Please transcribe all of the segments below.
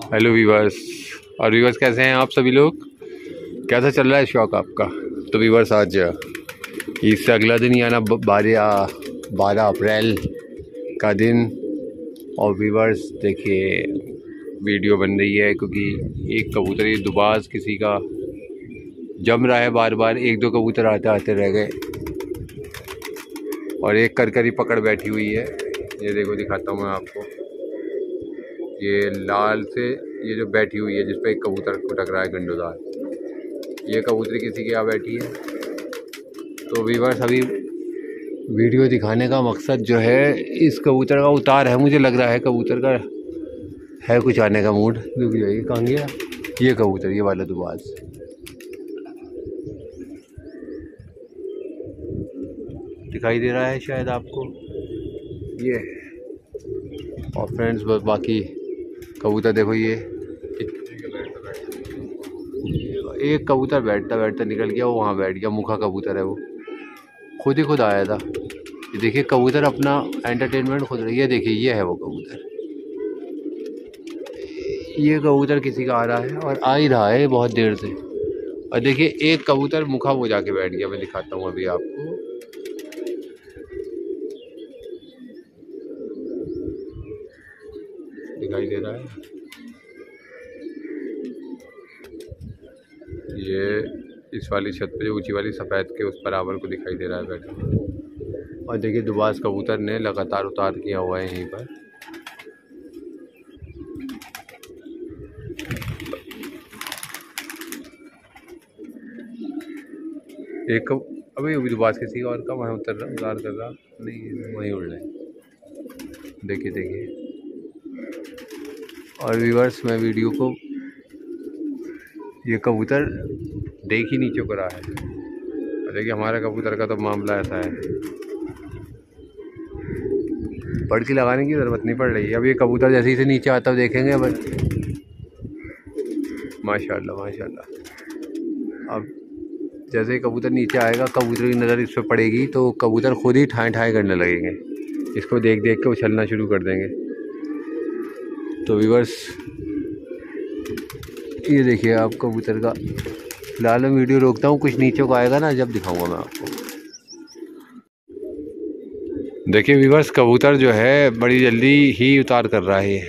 Hello viewers. और viewers कैसे हैं आप सभी लोग? कैसा चल रहा है शौक आपका? तो वीवर्स आज इससे अगला दिन यानी 12 अप्रैल का दिन। और वीवर्स देखिए वीडियो बन रही है क्योंकि एक कबूतर ये दुबाज किसी का जम रहा है बार बार। एक दो कबूतर आते आते रह गए और एक करकरी पकड़ बैठी हुई है। ये देखो दिखाता हूँ मैं आपको। ये लाल से ये जो बैठी हुई है जिस पे एक कबूतर कुटक रहा है गंडोदार, ये कबूतरी किसी के यहाँ बैठी है। तो वीवर्स अभी वीडियो दिखाने का मकसद जो है इस कबूतर का उतार है। मुझे लग रहा है कबूतर का है कुछ आने का मूड। रुक जाइए, कहाँ गया ये कबूतर? ये वाला दुबाज दिखाई दे रहा है शायद आपको ये। और फ्रेंड्स बाकी कबूतर देखो, ये एक कबूतर बैठता बैठता निकल गया, वो वहाँ बैठ गया। मुखा कबूतर है, वो खुद ही खुद आया था। ये देखिए कबूतर अपना एंटरटेनमेंट खुद रही है। देखिए ये है वो कबूतर। ये कबूतर किसी का आ रहा है और आ ही रहा है बहुत देर से। और देखिए एक कबूतर मुखा वो जाके बैठ गया। मैं दिखाता हूँ अभी आपको। दिखाई दे रहा है ये इस वाली छत पे, ऊंची वाली सफ़ेद के उस बराबर को दिखाई दे रहा है बैठा। और देखिए दुबाज कबूतर ने लगातार उतार किया हुआ है यहीं पर। एक अभी दुबाज किसी और का वहाँ उतार कर रहा नहीं, वहीं उड़ रहे। देखिए देखिए। और व्यूअर्स मैं वीडियो को ये कबूतर देख ही नहीं चुक रहा है। और देखिए हमारे कबूतर का तो मामला ऐसा है, पड़की लगाने की ज़रूरत नहीं पड़ रही है। अब ये कबूतर जैसे ही से नीचे आता देखेंगे बस। माशाल्लाह माशाल्लाह। अब जैसे ही कबूतर नीचे आएगा, कबूतर की नज़र इस पर पड़ेगी तो कबूतर खुद ही ठाएँ ठाएँ करने लगेंगे। इसको देख देख के उछलना शुरू कर देंगे। तो व्यूअर्स ये देखिए आप कबूतर का। फिलहाल मैं वीडियो रोकता हूँ, कुछ नीचे को आएगा ना जब दिखाऊंगा मैं आपको। देखिए व्यूअर्स कबूतर जो है बड़ी जल्दी ही उतार कर रहा है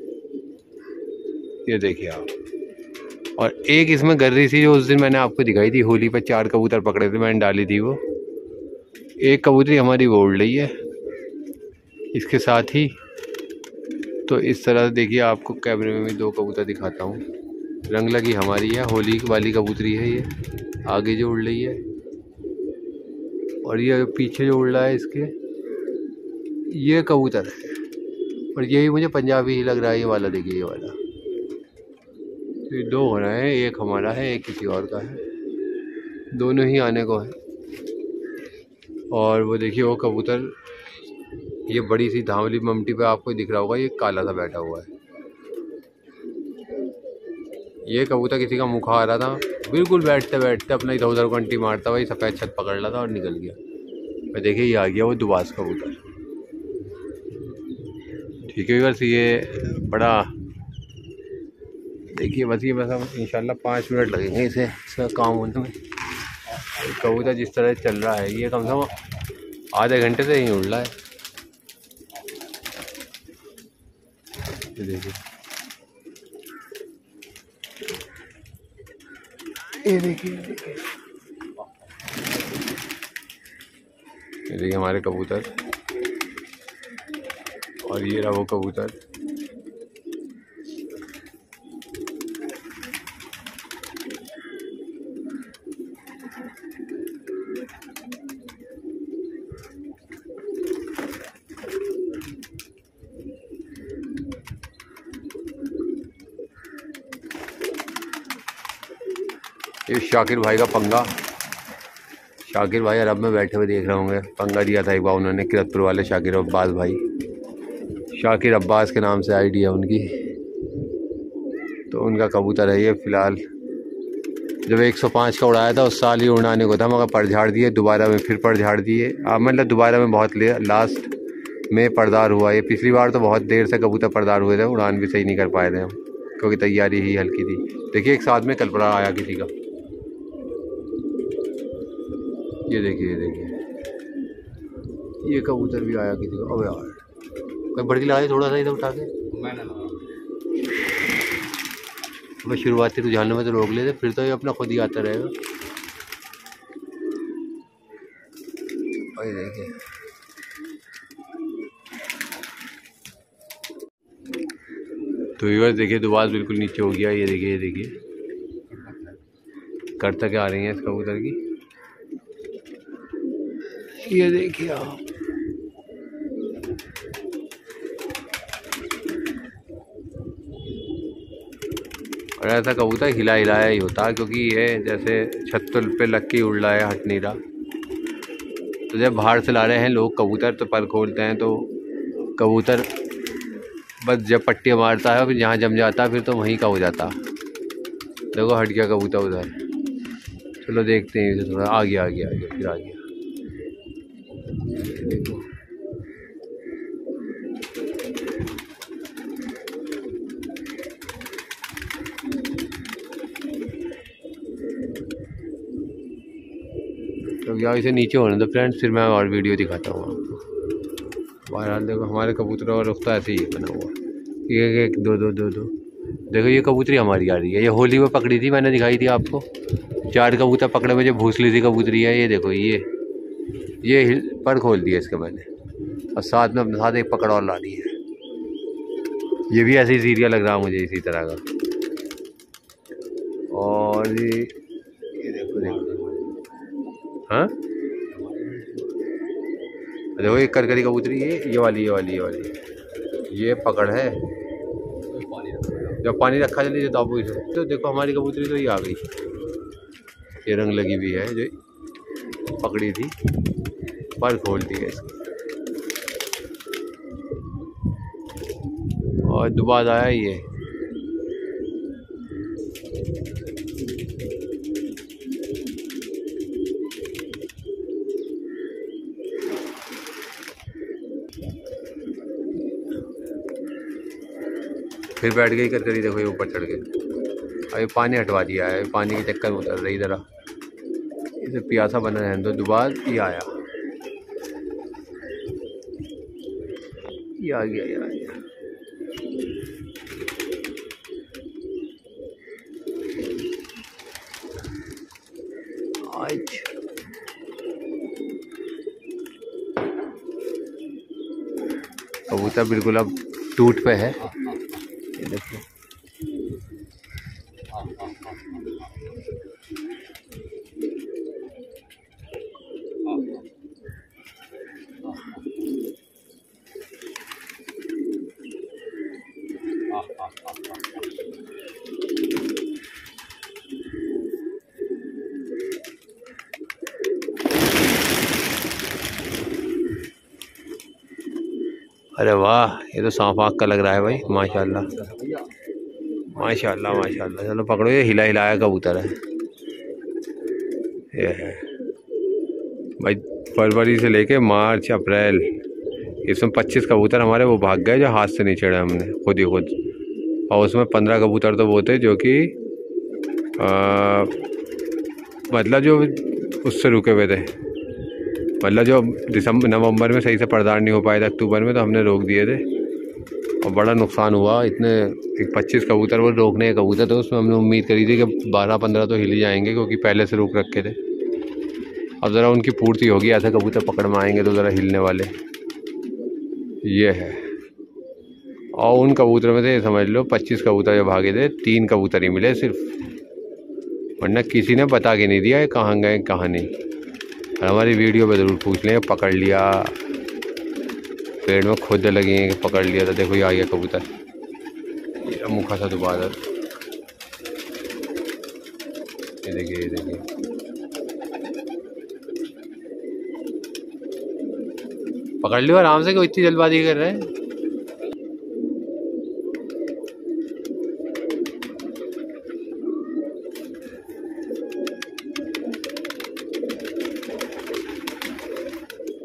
ये देखिए आप। और एक इसमें गर्री सी जो उस दिन मैंने आपको दिखाई थी, होली पर 4 कबूतर पकड़े थे, मैंने डाली थी वो। एक कबूतरी हमारी वो उड़ रही है इसके साथ ही। तो इस तरह देखिए आपको कैमरे में भी 2 कबूतर दिखाता हूँ। रंग लगी हमारी है, होली वाली कबूतरी है ये आगे जो उड़ रही है। और ये पीछे जो उड़ रहा है इसके ये कबूतर है। और यही मुझे पंजाबी ही लग रहा है ये वाला। देखिए ये वाला। तो ये 2 हो रहे हैं, एक हमारा है एक किसी और का है, दोनों ही आने को है। और वो देखिए वो कबूतर ये बड़ी सी धांवली ममटी पे आपको दिख रहा होगा, ये काला सा बैठा हुआ है। ये कबूतर किसी का मुखा आ रहा था, बिल्कुल बैठते बैठते अपना इधर उधर घंटी मारता हुआ सफ़ेद छत पकड़ रहा था और निकल गया। और देखिए ये आ गया वो दुबाज कबूतर। ठीक है बस ये बड़ा देखिए बस ये बस हम इंशाल्लाह 5 मिनट लगेंगे इसे इसका काम होने में। कबूतर जिस तरह चल रहा है ये कम से कम आधे घंटे से ही उड़ रहा है। ये देखिए ये देखिए ये देखिए हमारे कबूतर। और ये रहा वो कबूतर। ये शाकिर भाई का पंगा। शाकिर भाई अरब में बैठे हुए देख रहे होंगे। पंगा दिया था एक बार उन्होंने, किरतपुर वाले शाकिर अब्बास भाई। शाकिर अब्बास के नाम से आईडी है उनकी। तो उनका कबूतर है ये। फ़िलहाल जब 105 का उड़ाया था उस साल ही उड़ाने को था, मगर पड़झाड़ दिए दोबारा में, फिर पड़झाड़ दिए। मतलब दोबारा में बहुत लास्ट में पर्दार हुआ। ये पिछली बार तो बहुत देर से कबूतर पर्दार हुए थे, उड़ान भी सही नहीं कर पाए थे हम क्योंकि तैयारी ही हल्की थी। देखिए एक साथ में कलपड़ा आया किसी का, ये देखिए ये कबूतर भी आया किसी का। अब यार कोई बड़की लगाई थोड़ा सा इधर उठा के, मैंने लगा शुरुआती रुझानों में तो रोक लेते, फिर तो ये अपना खुद ही आता रहेगा। और देखिए तो व्यूअर्स देखिए दुबार बिल्कुल नीचे हो गया। ये देखिए करता क्या आ रही है इस कबूतर की, ये देखिए आप। और ऐसा कबूतर हिलाया ही होता है, क्योंकि ये जैसे छत पे लग के उड़ रहा है, हट नहीं रहा। तो जब बाहर से ला रहे हैं लोग कबूतर तो पर खोलते हैं तो कबूतर बस जब पट्टियाँ मारता है फिर जहाँ जम जाता है फिर तो वहीं का हो जाता। देखो हट गया कबूतर उधर। चलो देखते हैं इसे, थोड़ा आ गया फिर आ गया। देखो तो क्या इसे नीचे होने दो फ्रेंड्स, फिर मैं और वीडियो दिखाता हूँ आपको। बहरहाल देखो हमारे कबूतरों का रुख तो ऐसे ही बना हुआ, एक दो। देखो ये कबूतरी हमारी आ रही है, ये होली में पकड़ी थी, मैंने दिखाई थी आपको। 4 कबूतर पकड़े मुझे, भूसली थी कबूतरी है। ये देखो ये पर खोल दिया इसका मैंने, और साथ में अपने साथ एक पकड़ और ला ली है। ये भी ऐसे ही सीरिया लग रहा मुझे इसी तरह का। और ये देखो हाँ देखो ये करकरी कबूतरी, ये वाली ये पकड़ है। जब पानी रखा चलिए दाबू इसे, तो देखो हमारी कबूतरी तो ये आ गई, ये रंग लगी हुई है जो पकड़ी थी, पर खोल दी है इसकी। और दोबारा आया ये, फिर बैठ गई करकरी। देखो ये ऊपर चढ़ के अभी पानी हटवा दिया है, पानी के चक्कर में उतर रही ज़रा, इसे प्यासा बना रहने दो। दोबारा ये आया, ये आ गया। आज कबूतर बिल्कुल अब टूट पे है, ये देखो। अरे वाह, ये तो सांप आँख का लग रहा है भाई, माशाल्लाह माशाल्लाह माशाल्लाह। चलो पकड़ो, ये हिलाया कबूतर है ये है भाई। फरवरी से लेके मार्च अप्रैल इसमें 25 कबूतर हमारे वो भाग गए जो हाथ से नहीं चढ़े हमने खुद ही खुद। और उसमें 15 कबूतर तो वो थे जो कि मतलब जो उससे रुके हुए थे, मतलब जो नवंबर में सही से पर्दार नहीं हो पाए थे, अक्टूबर में तो हमने रोक दिए थे और बड़ा नुकसान हुआ। इतने 25 कबूतर वो रोकने के कबूतर थे, उसमें हमने उम्मीद करी थी कि 12-15 तो हिल ही जाएंगे, क्योंकि पहले से रोक रखे थे। अब ज़रा उनकी पूर्ति होगी, ऐसे कबूतर पकड़ में आएंगे तो ज़रा हिलने वाले ये है। और उन कबूतरों में से समझ लो 25 कबूतर जो भागे थे, 3 कबूतर ही मिले सिर्फ, वरना किसी ने बता के नहीं दिया कहाँ गए कहाँ नहीं। और हमारी वीडियो पे ज़रूर पूछ लें, पकड़ लिया पेड़ में खोदे लगे हैं, पकड़ लिया था। देखो ये आ गया कबूतर, ये मुखा सा दोबारा, ये देखिए पकड़ लियो आराम से, क्यों इतनी जल्दबाजी कर रहे हैं।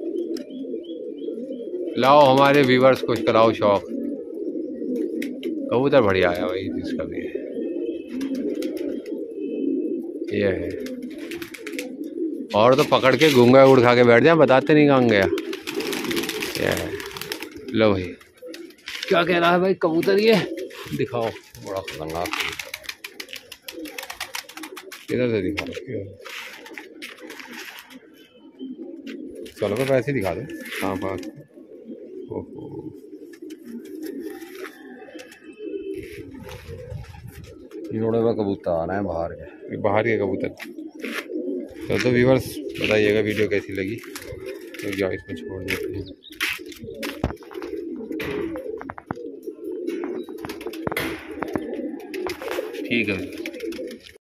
लाओ हमारे व्यूवर्स कुछ कराओ शौक। कबूतर बढ़िया आया भाई जिसका भी है। ये है, और तो पकड़ के घूंगा उड़ खा के बैठ जाए, बताते नहीं कहाँ गया। ये है, लो भाई क्या कह रहा है भाई कबूतर, ये दिखाओ। बड़ा खतरनाक, इधर से दिखाओ। चलो तो वैसे ही दिखा दो। हाँ बात, ओहो जोड़े में कबूतर आना है बाहर के, बाहर के कबूतर। तो व्यूअर्स बताइएगा वीडियो कैसी लगी, तो क्या इसमें छोड़ देते हैं। ठीक है।